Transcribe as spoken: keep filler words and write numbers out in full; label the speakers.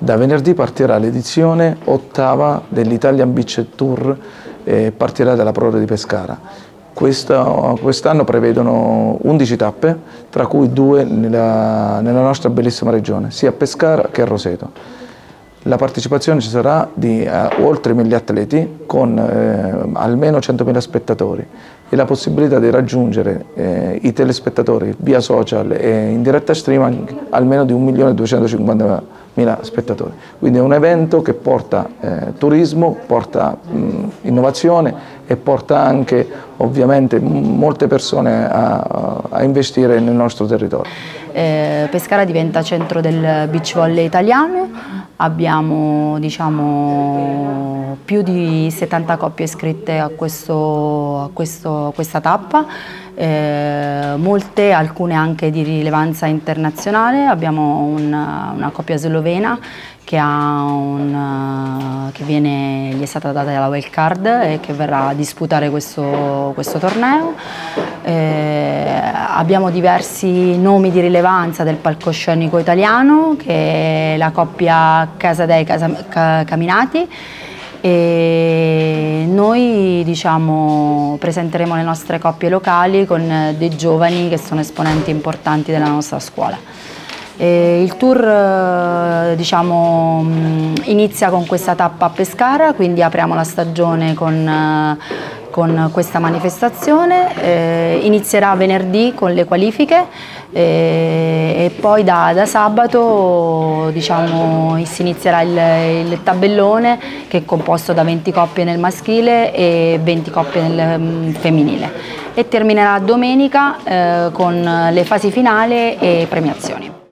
Speaker 1: Da venerdì partirà l'edizione ottava dell'Italian Beach Tour, eh, partirà dalla Prora di Pescara. Quest'anno quest prevedono undici tappe, tra cui due nella, nella nostra bellissima regione, sia a Pescara che a Roseto. La partecipazione ci sarà di eh, oltre mille atleti con eh, almeno centomila spettatori e la possibilità di raggiungere eh, i telespettatori via social e in diretta streaming almeno di un milione duecentocinquantamila spettatori. Quindi è un evento che porta eh, turismo, porta mh, innovazione e porta anche ovviamente molte persone a, a investire nel nostro territorio.
Speaker 2: Eh, Pescara diventa centro del beach volley italiano, abbiamo diciamo, più di settanta coppie iscritte a, questo, a, questo, a questa tappa, eh, molte, alcune anche di rilevanza internazionale. Abbiamo una, una coppia slovena che, ha un, che viene, gli è stata data la wild card e che verrà a disputare questo, questo torneo. Eh, abbiamo diversi nomi di rilevanza del palcoscenico italiano, che è la coppia Casadei Caminati, e noi diciamo, presenteremo le nostre coppie locali con dei giovani che sono esponenti importanti della nostra scuola. E il tour diciamo, inizia con questa tappa a Pescara, quindi apriamo la stagione con, con questa manifestazione, eh, inizierà venerdì con le qualifiche eh, e poi da, da sabato diciamo, si inizierà il, il tabellone, che è composto da venti coppie nel maschile e venti coppie nel um, femminile, e terminerà domenica eh, con le fasi finali e premiazioni.